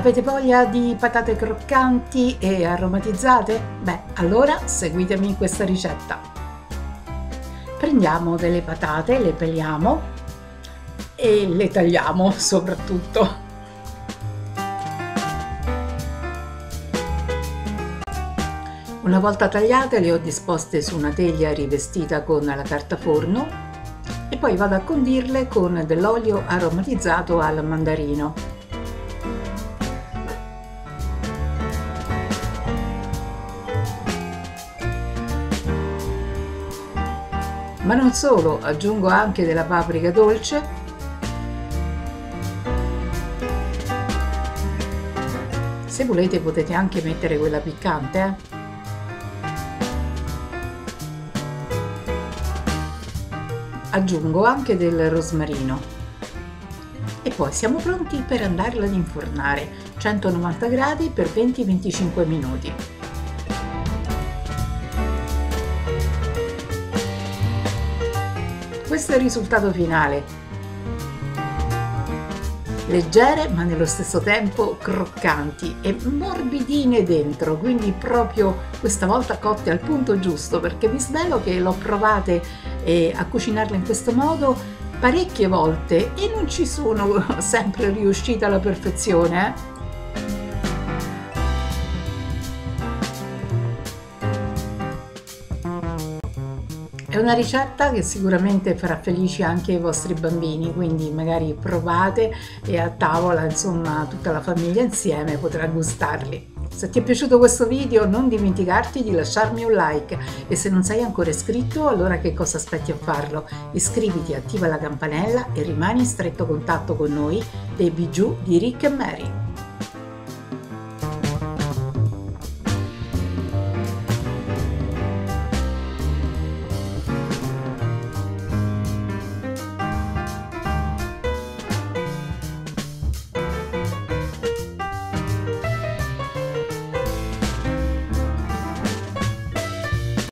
Avete voglia di patate croccanti e aromatizzate? Beh, allora seguitemi in questa ricetta. Prendiamo delle patate, le peliamo e le tagliamo soprattutto. Una volta tagliate le ho disposte su una teglia rivestita con la carta forno e poi vado a condirle con dell'olio aromatizzato al mandarino. Ma non solo, aggiungo anche della paprika dolce, se volete potete anche mettere quella piccante, Aggiungo anche del rosmarino e poi siamo pronti per andarla ad infornare 190 gradi per 20-25 minuti. Questo è il risultato finale. Leggere ma nello stesso tempo croccanti e morbidine dentro, quindi proprio questa volta cotte al punto giusto, perché vi svelo che l'ho provate a cucinarle in questo modo parecchie volte e non ci sono sempre riuscita alla perfezione. È una ricetta che sicuramente farà felici anche i vostri bambini, quindi magari provate e a tavola, insomma, tutta la famiglia insieme potrà gustarli. Se ti è piaciuto questo video non dimenticarti di lasciarmi un like e se non sei ancora iscritto allora che cosa aspetti a farlo? Iscriviti, attiva la campanella e rimani in stretto contatto con noi dei bijou di Rick e Mary.